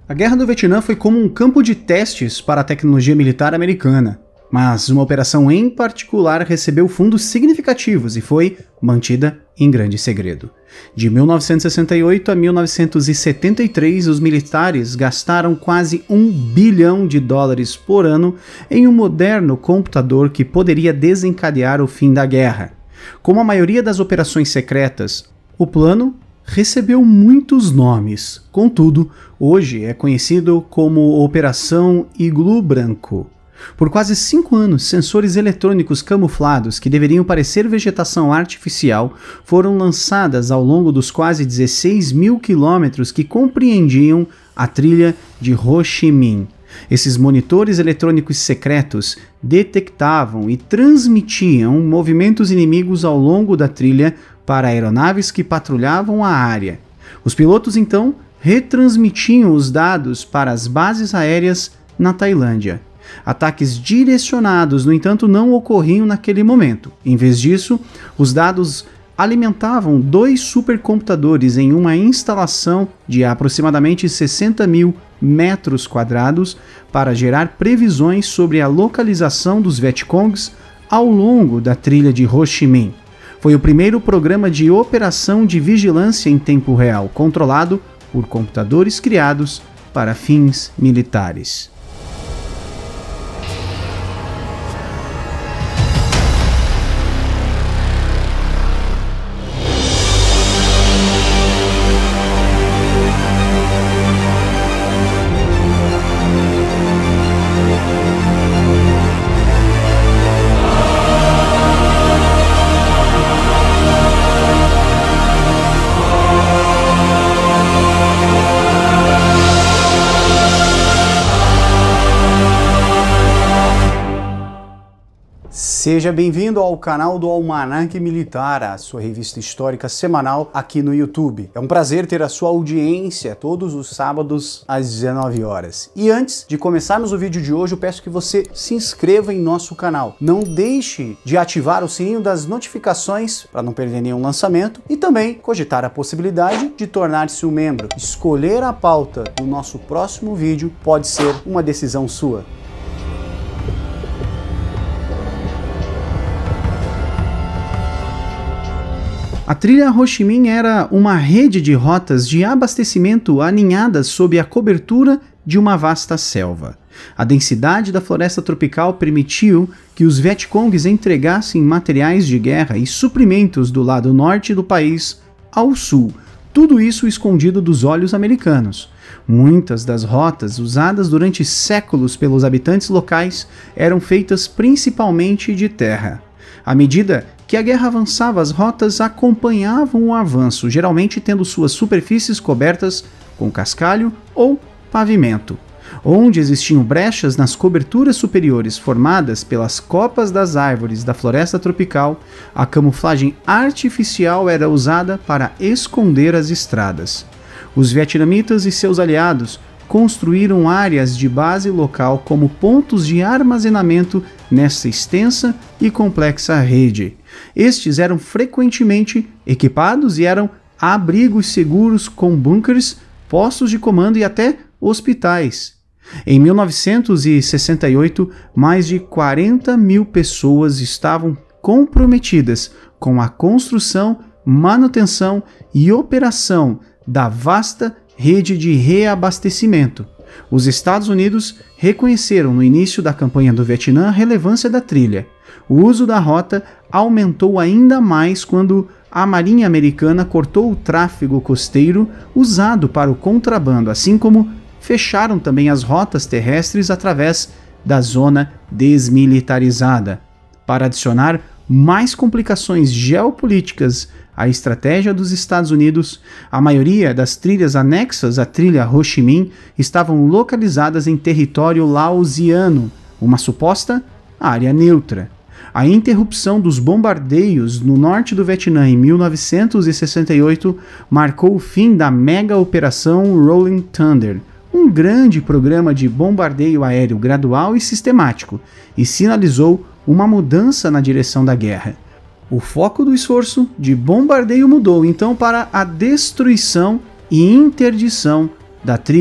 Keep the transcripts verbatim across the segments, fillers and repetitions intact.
A Guerra do Vietnã foi como um campo de testes para a tecnologia militar americana, mas uma operação em particular recebeu fundos significativos e foi mantida em grande segredo. De mil novecentos e sessenta e oito a mil novecentos e setenta e três, os militares gastaram quase um bilhão de dólares por ano em um moderno computador que poderia desencadear o fim da guerra. Como a maioria das operações secretas, o plano recebeu muitos nomes. Contudo, hoje é conhecido como Operação Iglu Branco. Por quase cinco anos, sensores eletrônicos camuflados que deveriam parecer vegetação artificial foram lançadas ao longo dos quase dezesseis mil quilômetros que compreendiam a trilha de Ho Chi Minh. Esses monitores eletrônicos secretos detectavam e transmitiam movimentos inimigos ao longo da trilha para aeronaves que patrulhavam a área. Os pilotos então retransmitiam os dados para as bases aéreas na Tailândia. Ataques direcionados, no entanto, não ocorriam naquele momento. Em vez disso, os dados alimentavam dois supercomputadores em uma instalação de aproximadamente sessenta mil metros quadrados para gerar previsões sobre a localização dos Vietcongs ao longo da trilha de Ho Chi Minh. Foi o primeiro programa de operação de vigilância em tempo real, controlado por computadores criados para fins militares. Seja bem-vindo ao canal do Almanac Militar, a sua revista histórica semanal aqui no YouTube. É um prazer ter a sua audiência todos os sábados às dezenove horas. E antes de começarmos o vídeo de hoje, eu peço que você se inscreva em nosso canal. Não deixe de ativar o sininho das notificações para não perder nenhum lançamento e também cogitar a possibilidade de tornar-se um membro. Escolher a pauta do nosso próximo vídeo pode ser uma decisão sua. A trilha Ho Chi Minh era uma rede de rotas de abastecimento aninhadas sob a cobertura de uma vasta selva. A densidade da floresta tropical permitiu que os Vietcongs entregassem materiais de guerra e suprimentos do lado norte do país ao sul, tudo isso escondido dos olhos americanos. Muitas das rotas usadas durante séculos pelos habitantes locais eram feitas principalmente de terra. À medida que a guerra avançava, as rotas acompanhavam o avanço, geralmente tendo suas superfícies cobertas com cascalho ou pavimento. Onde existiam brechas nas coberturas superiores formadas pelas copas das árvores da floresta tropical, a camuflagem artificial era usada para esconder as estradas. Os vietnamitas e seus aliados construíram áreas de base local como pontos de armazenamento nessa extensa e complexa rede. Estes eram frequentemente equipados e eram abrigos seguros com bunkers, postos de comando e até hospitais. Em mil novecentos e sessenta e oito, mais de quarenta mil pessoas estavam comprometidas com a construção, manutenção e operação da vasta rede de reabastecimento. Os Estados Unidos reconheceram no início da campanha do Vietnã a relevância da trilha. O uso da rota aumentou ainda mais quando a Marinha Americana cortou o tráfego costeiro usado para o contrabando, assim como fecharam também as rotas terrestres através da zona desmilitarizada. Para adicionar mais complicações geopolíticas à estratégia dos Estados Unidos, a maioria das trilhas anexas à trilha Ho Chi Minh estavam localizadas em território laosiano, uma suposta área neutra. A interrupção dos bombardeios no norte do Vietnã em mil novecentos e sessenta e oito marcou o fim da mega operação Rolling Thunder, um grande programa de bombardeio aéreo gradual e sistemático, e sinalizou uma mudança na direção da guerra. O foco do esforço de bombardeio mudou então para a destruição e interdição da trilha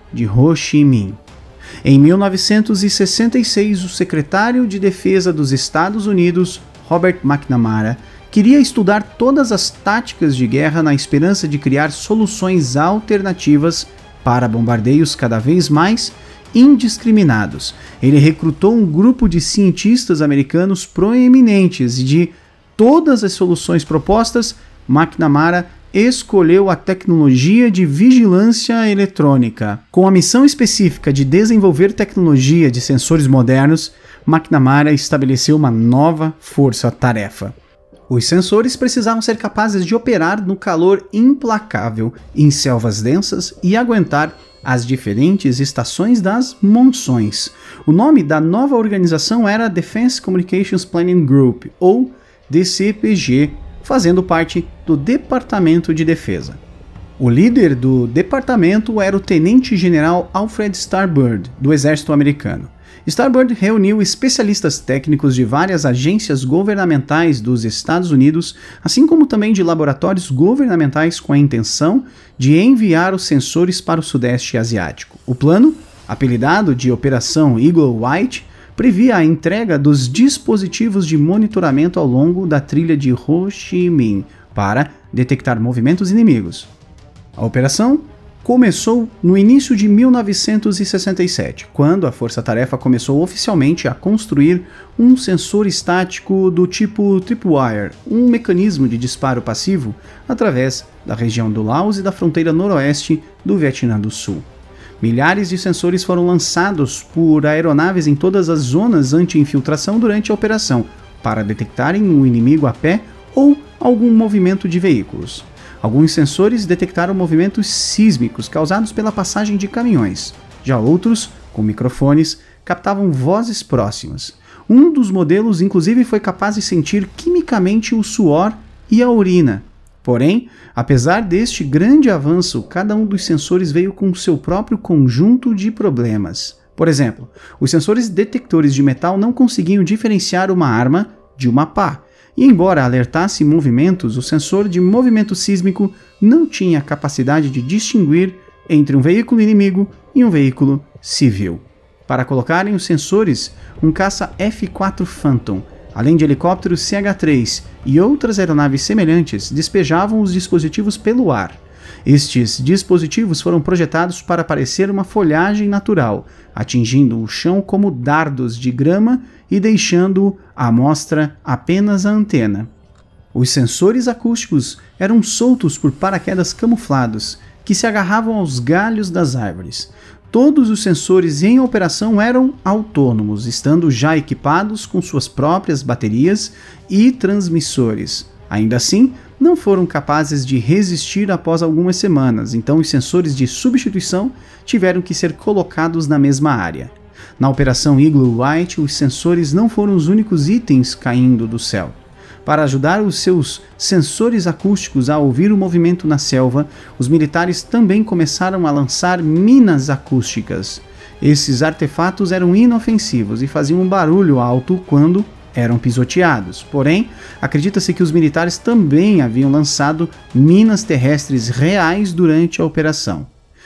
de Ho Chi Minh. Em mil novecentos e sessenta e seis, o secretário de Defesa dos Estados Unidos, Robert McNamara, queria estudar todas as táticas de guerra na esperança de criar soluções alternativas para bombardeios cada vez mais indiscriminados. Ele recrutou um grupo de cientistas americanos proeminentes e de todas as soluções propostas, McNamara escolheu a tecnologia de vigilância eletrônica. Com a missão específica de desenvolver tecnologia de sensores modernos, McNamara estabeleceu uma nova força-tarefa. Os sensores precisavam ser capazes de operar no calor implacável em selvas densas e aguentar as diferentes estações das monções. O nome da nova organização era Defense Communications Planning Group, ou D C P G, fazendo parte do Departamento de Defesa. O líder do departamento era o tenente-general Alfred Starbird, do Exército Americano. Starbird reuniu especialistas técnicos de várias agências governamentais dos Estados Unidos, assim como também de laboratórios governamentais, com a intenção de enviar os sensores para o Sudeste Asiático. O plano, apelidado de Operação Eagle White, previa a entrega dos dispositivos de monitoramento ao longo da trilha de Ho Chi Minh para detectar movimentos inimigos. A operação começou no início de mil novecentos e sessenta e sete, quando a Força-Tarefa começou oficialmente a construir um sensor estático do tipo Tripwire, um mecanismo de disparo passivo através da região do Laos e da fronteira noroeste do Vietnã do Sul. Milhares de sensores foram lançados por aeronaves em todas as zonas anti-infiltração durante a operação, para detectarem um inimigo a pé ou algum movimento de veículos. Alguns sensores detectaram movimentos sísmicos causados pela passagem de caminhões. Já outros, com microfones, captavam vozes próximas. Um dos modelos, inclusive, foi capaz de sentir quimicamente o suor e a urina. Porém, apesar deste grande avanço, cada um dos sensores veio com seu próprio conjunto de problemas. Por exemplo, os sensores detectores de metal não conseguiam diferenciar uma arma de uma pá. E embora alertasse movimentos, o sensor de movimento sísmico não tinha capacidade de distinguir entre um veículo inimigo e um veículo civil. Para colocarem os sensores, um caça F quatro Phantom, além de helicópteros C H três e outras aeronaves semelhantes, despejavam os dispositivos pelo ar. Estes dispositivos foram projetados para parecer uma folhagem natural, atingindo o chão como dardos de grama e deixando à mostra apenas a antena. Os sensores acústicos eram soltos por paraquedas camuflados, que se agarravam aos galhos das árvores. Todos os sensores em operação eram autônomos, estando já equipados com suas próprias baterias e transmissores. Ainda assim, não foram capazes de resistir após algumas semanas, então os sensores de substituição tiveram que ser colocados na mesma área. Na Operação Eagle White, os sensores não foram os únicos itens caindo do céu. Para ajudar os seus sensores acústicos a ouvir o movimento na selva, os militares também começaram a lançar minas acústicas. Esses artefatos eram inofensivos e faziam um barulho alto quando eram pisoteados. Porém, acredita-se que os militares também haviam lançado minas terrestres reais durante a operação.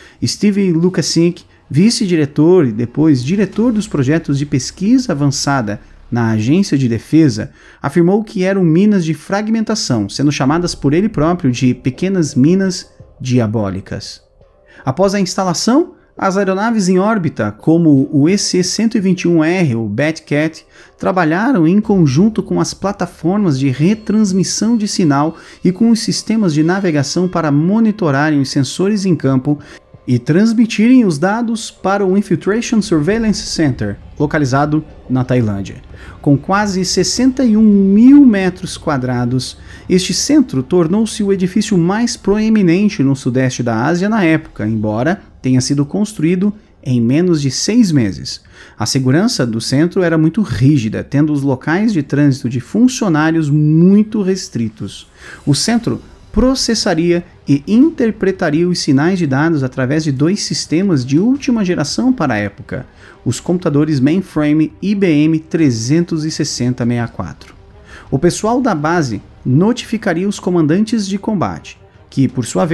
Steve Lukasik, vice-diretor e depois diretor dos projetos de pesquisa avançada na Agência de Defesa, afirmou que eram minas de fragmentação, sendo chamadas por ele próprio de pequenas minas diabólicas. Após a instalação, as aeronaves em órbita, como o E C cento e vinte e um R, o Batcat, trabalharam em conjunto com as plataformas de retransmissão de sinal e com os sistemas de navegação para monitorarem os sensores em campo e transmitirem os dados para o Infiltration Surveillance Center, localizado na Tailândia. Com quase sessenta e um mil metros quadrados, este centro tornou-se o edifício mais proeminente no sudeste da Ásia na época, embora tenha sido construído em menos de seis meses. A segurança do centro era muito rígida, tendo os locais de trânsito de funcionários muito restritos. O centro processaria e interpretaria os sinais de dados através de dois sistemas de última geração para a época, os computadores mainframe I B M trezentos e sessenta sessenta e quatro. O pessoal da base notificaria os comandantes de combate, que, por sua vez,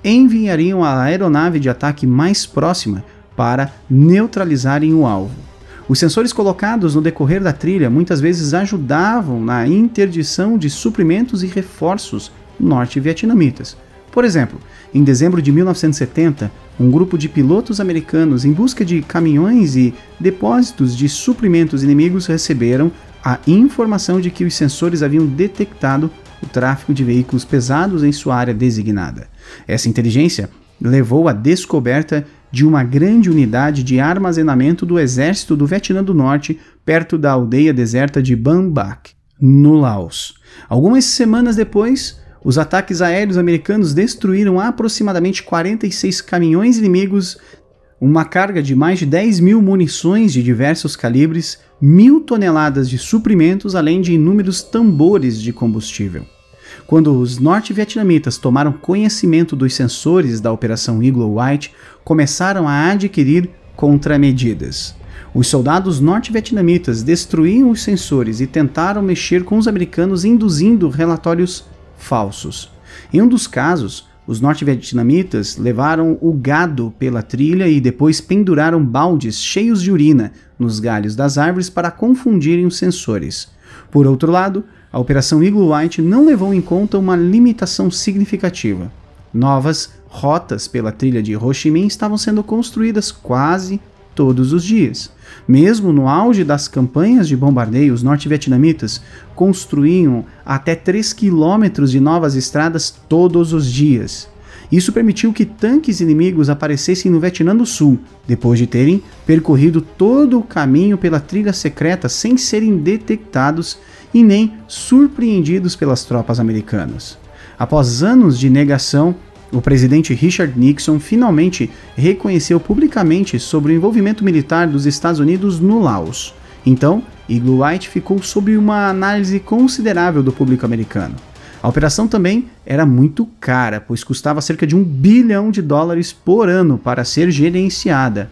enviariam a aeronave de ataque mais próxima para neutralizarem o alvo. Os sensores colocados no decorrer da trilha muitas vezes ajudavam na interdição de suprimentos e reforços norte-vietnamitas. Por exemplo, em dezembro de mil novecentos e setenta, um grupo de pilotos americanos em busca de caminhões e depósitos de suprimentos inimigos receberam a informação de que os sensores haviam detectado o tráfego de veículos pesados em sua área designada. Essa inteligência levou à descoberta de uma grande unidade de armazenamento do exército do Vietnã do Norte perto da aldeia deserta de Ban Bac, no Laos. Algumas semanas depois, os ataques aéreos americanos destruíram aproximadamente quarenta e seis caminhões inimigos, uma carga de mais de dez mil munições de diversos calibres, mil toneladas de suprimentos, além de inúmeros tambores de combustível. Quando os norte-vietnamitas tomaram conhecimento dos sensores da Operação Eagle White, começaram a adquirir contramedidas. Os soldados norte-vietnamitas destruíam os sensores e tentaram mexer com os americanos, induzindo relatórios falsos. Em um dos casos, os norte-vietnamitas levaram o gado pela trilha e depois penduraram baldes cheios de urina nos galhos das árvores para confundirem os sensores. Por outro lado, a Operação Eagle White não levou em conta uma limitação significativa. Novas rotas pela trilha de Ho Chi Minh estavam sendo construídas quase todos os dias. Mesmo no auge das campanhas de bombardeio, os norte-vietnamitas construíam até três quilômetros de novas estradas todos os dias. Isso permitiu que tanques inimigos aparecessem no Vietnã do Sul, depois de terem percorrido todo o caminho pela trilha secreta sem serem detectados e nem surpreendidos pelas tropas americanas. Após anos de negação, o presidente Richard Nixon finalmente reconheceu publicamente sobre o envolvimento militar dos Estados Unidos no Laos. Então, Eagle White ficou sob uma análise considerável do público americano. A operação também era muito cara, pois custava cerca de um bilhão de dólares por ano para ser gerenciada.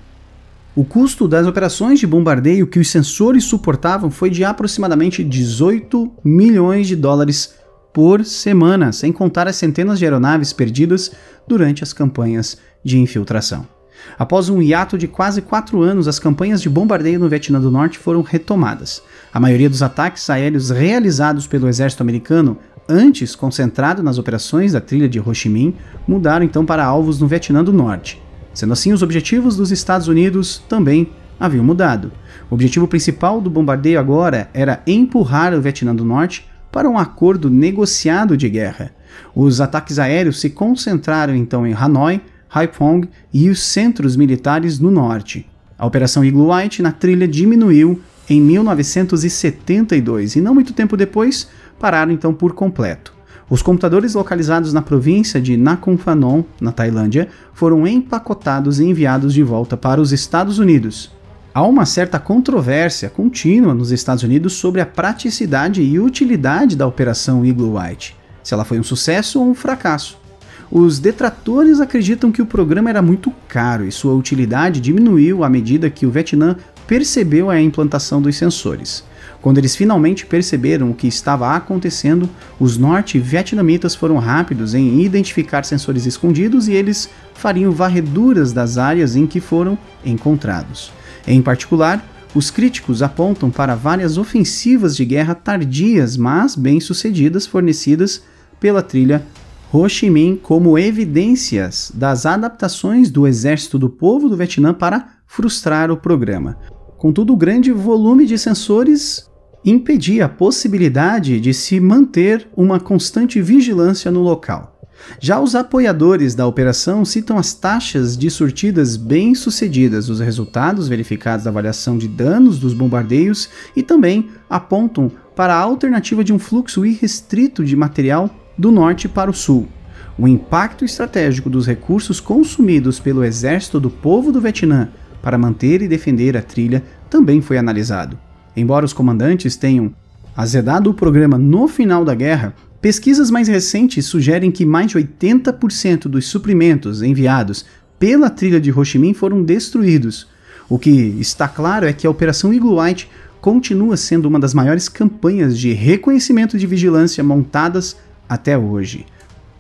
O custo das operações de bombardeio que os sensores suportavam foi de aproximadamente dezoito milhões de dólares por semana, sem contar as centenas de aeronaves perdidas durante as campanhas de infiltração. Após um hiato de quase quatro anos, as campanhas de bombardeio no Vietnã do Norte foram retomadas. A maioria dos ataques aéreos realizados pelo exército americano, antes concentrado nas operações da trilha de Ho Chi Minh, mudaram então para alvos no Vietnã do Norte. Sendo assim, os objetivos dos Estados Unidos também haviam mudado. O objetivo principal do bombardeio agora era empurrar o Vietnã do Norte para um acordo negociado de guerra. Os ataques aéreos se concentraram então em Hanoi, Haiphong e os centros militares no norte. A Operação Eagle White na trilha diminuiu em mil novecentos e setenta e dois e não muito tempo depois pararam então por completo. Os computadores localizados na província de Nakhon Phanom, na Tailândia, foram empacotados e enviados de volta para os Estados Unidos. Há uma certa controvérsia contínua nos Estados Unidos sobre a praticidade e utilidade da Operação Eagle White, se ela foi um sucesso ou um fracasso. Os detratores acreditam que o programa era muito caro e sua utilidade diminuiu à medida que o Vietnã percebeu a implantação dos sensores. Quando eles finalmente perceberam o que estava acontecendo, os norte-vietnamitas foram rápidos em identificar sensores escondidos e eles fariam varreduras das áreas em que foram encontrados. Em particular, os críticos apontam para várias ofensivas de guerra tardias, mas bem-sucedidas, fornecidas pela trilha Ho Chi Minh como evidências das adaptações do Exército do Povo do Vietnã para frustrar o programa. Contudo, o grande volume de sensores impedia a possibilidade de se manter uma constante vigilância no local. Já os apoiadores da operação citam as taxas de sortidas bem-sucedidas, os resultados verificados da avaliação de danos dos bombardeios e também apontam para a alternativa de um fluxo irrestrito de material do norte para o sul. O impacto estratégico dos recursos consumidos pelo Exército do Povo do Vietnã para manter e defender a trilha também foi analisado. Embora os comandantes tenham azedado o programa no final da guerra, pesquisas mais recentes sugerem que mais de oitenta por cento dos suprimentos enviados pela trilha de Ho Chi Minh foram destruídos. O que está claro é que a Operação Eagle White continua sendo uma das maiores campanhas de reconhecimento de vigilância montadas até hoje.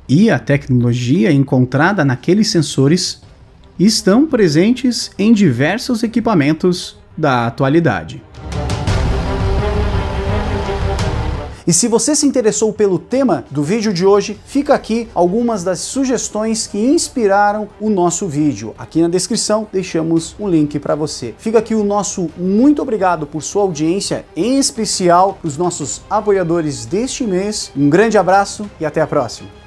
E a tecnologia encontrada naqueles sensores estão presentes em diversos equipamentos da atualidade. E se você se interessou pelo tema do vídeo de hoje, fica aqui algumas das sugestões que inspiraram o nosso vídeo. Aqui na descrição deixamos um link para você. Fica aqui o nosso muito obrigado por sua audiência, em especial os nossos apoiadores deste mês. Um grande abraço e até a próxima.